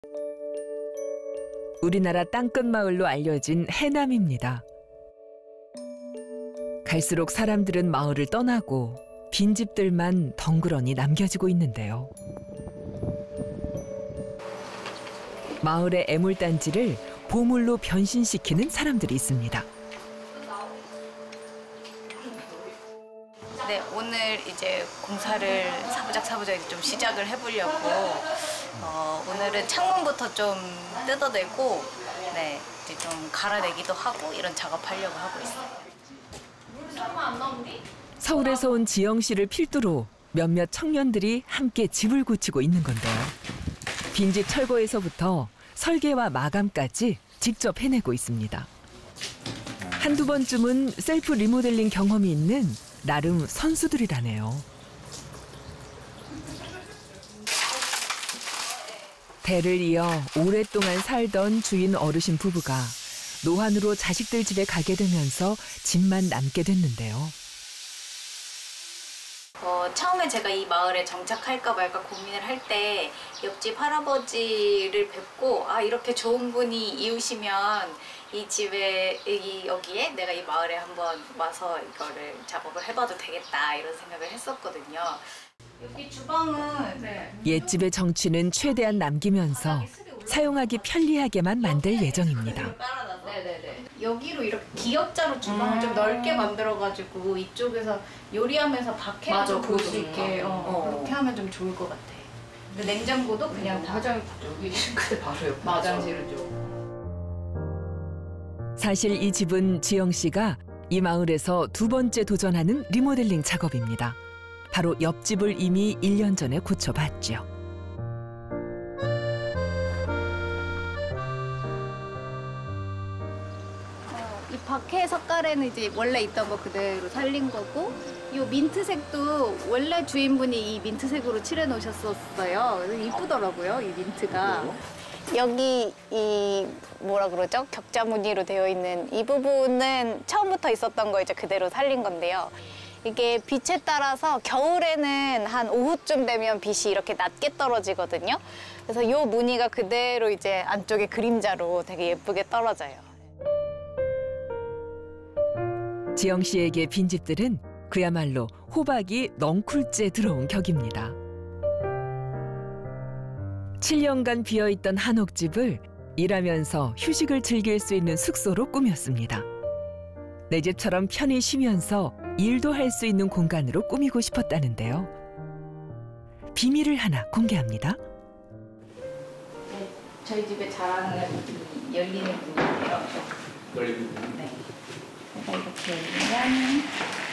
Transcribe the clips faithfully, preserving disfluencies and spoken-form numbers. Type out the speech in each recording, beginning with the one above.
우리나라 땅끝 마을로 알려진 해남입니다. 갈수록 사람들은 마을을 떠나고 빈집들만 덩그러니 남겨지고 있는데요. 마을의 애물단지를 보물로 변신시키는 사람들이 있습니다. 네, 오늘 이제 공사를 사부작 사부작 좀 시작을 해보려고 어, 오늘은 창문부터 좀 뜯어내고 네, 이제 좀 갈아내기도 하고 이런 작업하려고 하고 있어요. 서울에서 온 지영 씨를 필두로 몇몇 청년들이 함께 집을 고치고 있는 건데요. 빈집 철거에서부터 설계와 마감까지 직접 해내고 있습니다. 한두 번쯤은 셀프 리모델링 경험이 있는 나름 선수들이라네요. 대를 이어 오랫동안 살던 주인 어르신 부부가 노환으로 자식들 집에 가게 되면서 집만 남게 됐는데요. 어, 처음에 제가 이 마을에 정착할까 말까 고민을 할 때 옆집 할아버지를 뵙고 아 이렇게 좋은 분이 이웃이면 이 집에 이, 여기에 내가 이 마을에 한번 와서 이거를 작업을 해봐도 되겠다 이런 생각을 했었거든요. 여기 주방은 네. 옛집의 정취는 최대한 남기면서 사용하기 편리하게만 만들 예정입니다. 네네네. 여기로 이렇게 기역자로 주방을 음 좀 넓게 만들어가지고 이쪽에서 요리하면서 밖에도 볼 수 있게 어, 어. 그렇게 하면 좀 좋을 것 같아. 근데 냉장고도 그냥 음, 다 화장 여기 싱크대 바로 옆에 화장실은 좀. 사실 이 집은 지영 씨가 이 마을에서 두 번째 도전하는 리모델링 작업입니다. 바로 옆집을 이미 일 년 전에 고쳐봤죠. 이 밖에 색깔에는 이제 원래 있던 거 그대로 살린 거고 이 민트색도 원래 주인분이 이 민트색으로 칠해 놓으셨었어요. 이쁘더라고요, 이 민트가. 여기 이 뭐라 그러죠? 격자 무늬로 되어 있는 이 부분은 처음부터 있었던 거 이제 그대로 살린 건데요. 이게 빛에 따라서 겨울에는 한 오후쯤 되면 빛이 이렇게 낮게 떨어지거든요. 그래서 이 무늬가 그대로 이제 안쪽에 그림자로 되게 예쁘게 떨어져요. 지영 씨에게 빈집들은 그야말로 호박이 넝쿨째 들어온 격입니다. 칠 년간 비어있던 한옥집을 일하면서 휴식을 즐길 수 있는 숙소로 꾸몄습니다. 내 집처럼 편히 쉬면서 일도 할 수 있는 공간으로 꾸미고 싶었다는데요. 비밀을 하나 공개합니다. 네, 저희 집에 자랑하는 이 열리는 문인데요. 열리는 문? 네. 이렇게 열리면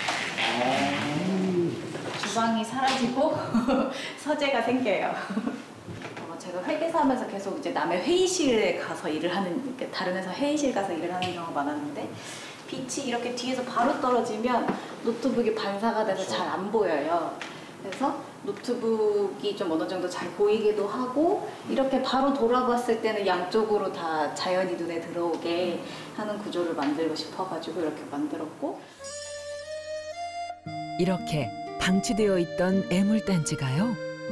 주방이 사라지고 서재가 생겨요. 어, 제가 회계사 하면서 계속 이제 남의 회의실에 가서 일을 하는, 다른 회사 회의실 가서 일을 하는 경우가 많았는데 빛이 이렇게 뒤에서 바로 떨어지면 노트북이 반사가 돼서 잘 안 보여요. 그래서 노트북이 좀 어느 정도 잘 보이기도 하고 이렇게 바로 돌아봤을 때는 양쪽으로 다 자연이 눈에 들어오게 하는 구조를 만들고 싶어가지고 이렇게 만들었고 이렇게 방치되어 있던 애물단지가요.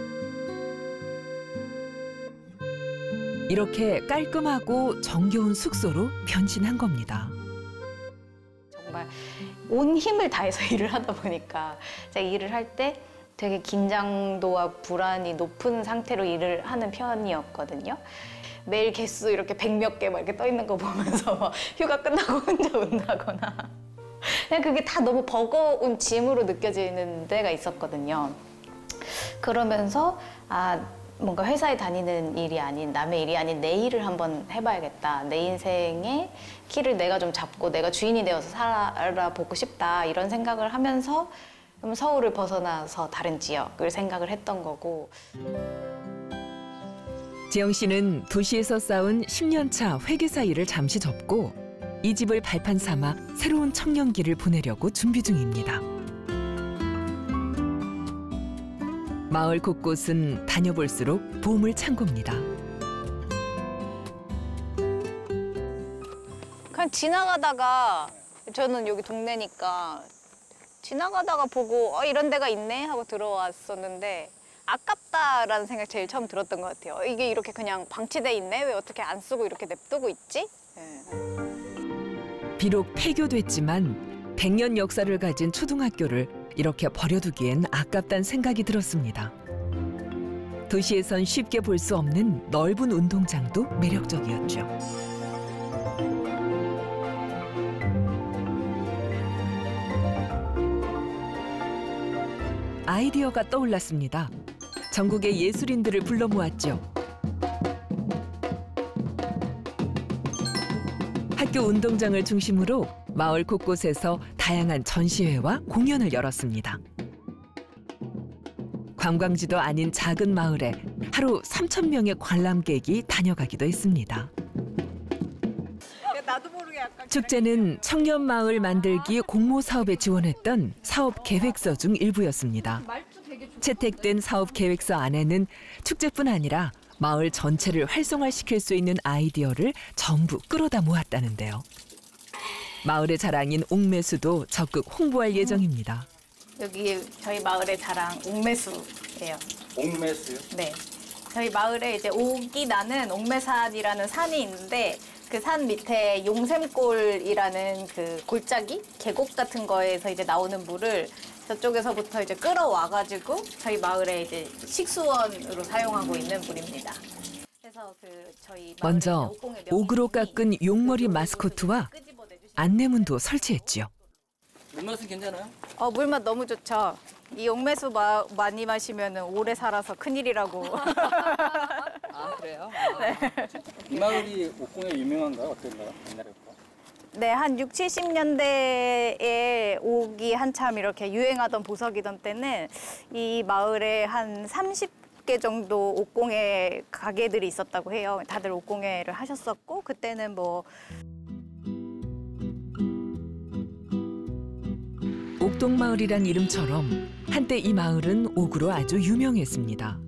이렇게 깔끔하고 정겨운 숙소로 변신한 겁니다. 정말 온 힘을 다해서 일을 하다 보니까 제가 일을 할 때 되게 긴장도와 불안이 높은 상태로 일을 하는 편이었거든요. 매일 개수 이렇게 백몇 개 막 이렇게 떠 있는 거 보면서 막 휴가 끝나고 혼자 운다거나 그냥 그게 다 너무 버거운 짐으로 느껴지는 때가 있었거든요. 그러면서 아 뭔가 회사에 다니는 일이 아닌 남의 일이 아닌 내 일을 한번 해봐야겠다. 내 인생의 키를 내가 좀 잡고 내가 주인이 되어서 살아보고 싶다 이런 생각을 하면서 그럼 서울을 벗어나서 다른 지역을 생각을 했던 거고. 지영 씨는 도시에서 쌓은 십 년 차 회계사 일을 잠시 접고 이 집을 발판 삼아 새로운 청년기를 보내려고 준비 중입니다. 마을 곳곳은 다녀볼수록 보물 창고입니다. 그냥 지나가다가 저는 여기 동네니까 지나가다가 보고 어, 이런 데가 있네 하고 들어왔었는데 아깝다라는 생각이 제일 처음 들었던 것 같아요. 이게 이렇게 그냥 방치돼 있네? 왜 어떻게 안 쓰고 이렇게 냅두고 있지? 네. 비록 폐교됐지만 백 년 역사를 가진 초등학교를 이렇게 버려두기엔 아깝단 생각이 들었습니다. 도시에선 쉽게 볼 수 없는 넓은 운동장도 매력적이었죠. 아이디어가 떠올랐습니다. 전국의 예술인들을 불러 모았죠. 학교 운동장을 중심으로 마을 곳곳에서 다양한 전시회와 공연을 열었습니다. 관광지도 아닌 작은 마을에 하루 삼천 명의 관람객이 다녀가기도 했습니다. 나도 모르게 약간 축제는 청년 마을 만들기 공모 사업에 지원했던 사업 계획서 중 일부였습니다. 채택된 사업 계획서 안에는 축제뿐 아니라 마을 전체를 활성화시킬 수 있는 아이디어를 전부 끌어다 모았다는데요. 마을의 자랑인 옥매수도 적극 홍보할 예정입니다. 여기 저희 마을의 자랑 옥매수예요. 옥매수요? 네. 저희 마을에 이제 옥이 나는 옥매산이라는 산이 있는데 그 산 밑에 용샘골이라는 그 골짜기 계곡 같은 거에서 이제 나오는 물을 저쪽에서부터 이제 끌어와가지고 저희 마을에 이제 식수원으로 사용하고 있는 물입니다. 그래서 그 저희 먼저 옥으로 깎은 용머리 마스코트와 안내문도 설치했지요. 물맛은 괜찮아요? 어, 물맛 너무 좋죠. 이 옥매수 마, 많이 마시면 오래 살아서 큰일이라고. 아 그래요? 아. 네. 이 마을이 옥공에 유명한가요? 어떤가요? 옛날에부터? 네, 한 육십, 칠십 년대에 옥이 한참 이렇게 유행하던 보석이던 때는 이 마을에 한 삼십 개 정도 옥공예 가게들이 있었다고 해요. 다들 옥공예를 하셨었고 그때는 뭐 옥동마을이란 이름처럼 한때 이 마을은 옥으로 아주 유명했습니다.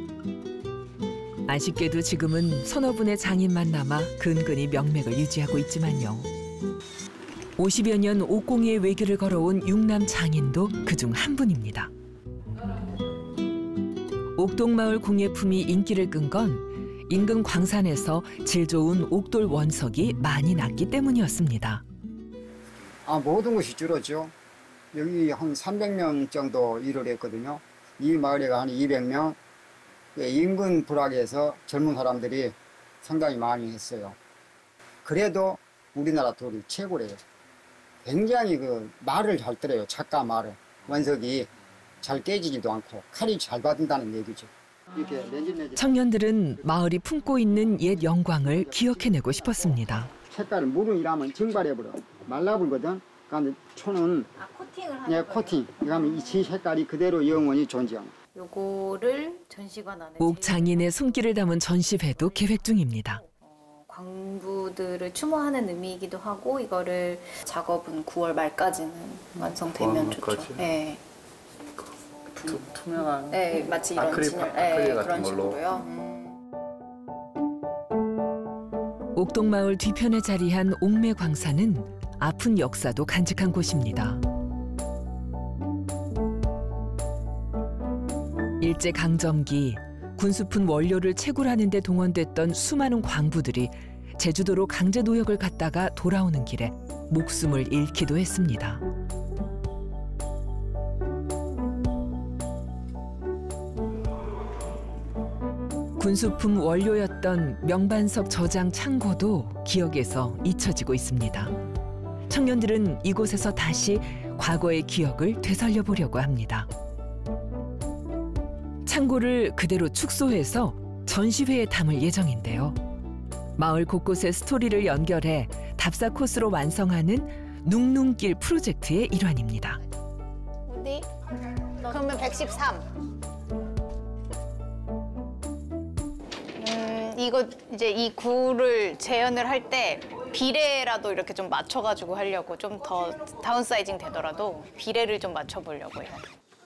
아쉽게도 지금은 서너 분의 장인만 남아 근근히 명맥을 유지하고 있지만요. 오십여 년 옥공예의 외길을 걸어온 육남 장인도 그중 한 분입니다. 옥동마을 공예품이 인기를 끈 건 인근 광산에서 질 좋은 옥돌 원석이 많이 났기 때문이었습니다. 아, 모든 것이 줄었죠. 여기 한 삼백 명 정도 일을 했거든요. 이 마을에가 한 이백 명. 인근 불악에서 젊은 사람들이 상당히 많이 했어요. 그래도 우리나라 돌이 최고래요. 굉장히 그 말을 잘 들어요. 작가 말을. 원석이 잘 깨지지도 않고 칼이 잘 받는다는 얘기죠. 이렇게 내진내진. 청년들은 마을이 품고 있는 옛 영광을 기억해내고 싶었습니다. 색깔을 물은 일하면 증발해버려. 말라불거든. 그러니까 초는 아, 코팅을 하는 예, 거예요? 코팅. 그러면 이 색깔이 그대로 영원히 존재하는. 요거를 전시관 안에 옥 장인의 손길을 담은 전시회도 계획 중입니다. 어, 광부들을 추모하는 의미이기도 하고 이거를 작업은 구월 말까지는 완성되면 좋죠. 네. 투, 투명한 네, 마치 이런 아크릴, 진열, 아크릴 네, 같은 그런 걸로. 식으로요. 음. 옥동마을 뒤편에 자리한 옥매 광산은 아픈 역사도 간직한 곳입니다. 일제강점기 군수품 원료를 채굴하는 데 동원됐던 수많은 광부들이 제주도로 강제 노역을 갔다가 돌아오는 길에 목숨을 잃기도 했습니다. 군수품 원료였던 명반석 저장 창고도 기억에서 잊혀지고 있습니다. 청년들은 이곳에서 다시 과거의 기억을 되살려 보려고 합니다. 창고를 그대로 축소해서 전시회에 담을 예정인데요. 마을 곳곳의 스토리를 연결해 답사 코스로 완성하는 눅눅길 프로젝트의 일환입니다. 어디? 그러면 백십삼. 음, 이거 이제 이 굴을 재현을 할 때 비례라도 이렇게 좀 맞춰가지고 하려고 좀 더 다운사이징 되더라도 비례를 좀 맞춰보려고 해요.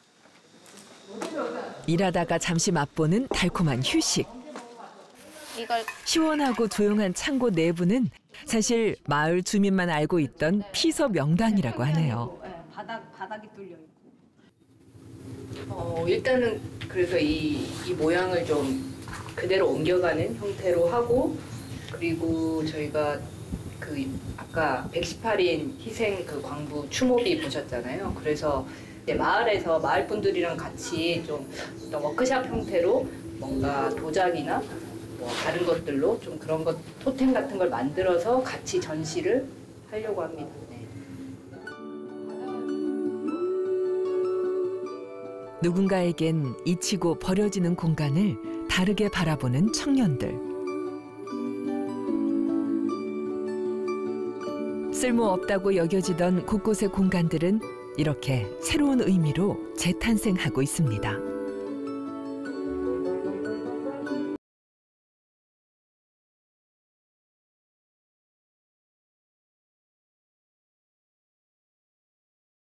일하다가 잠시 맛보는 달콤한 휴식. 이걸 시원하고 조용한 창고 내부는 사실 마을 주민만 알고 있던 피서 명당이라고 하네요. 바닥 바닥이 뚫려 있고. 어, 일단은 그래서 이, 이 모양을 좀 그대로 옮겨가는 형태로 하고, 그리고 저희가 그 아까 백십팔 인 희생 그 광부 추모비 보셨잖아요. 그래서 이제 마을에서 마을 분들이랑 같이 좀 어떤 워크샵 형태로 뭔가 도자기나 뭐 다른 것들로 좀 그런 것 토템 같은 걸 만들어서 같이 전시를 하려고 합니다. 네. 누군가에겐 잊히고 버려지는 공간을 다르게 바라보는 청년들. 쓸모없다고 여겨지던 곳곳의 공간들은 이렇게 새로운 의미로 재탄생하고 있습니다.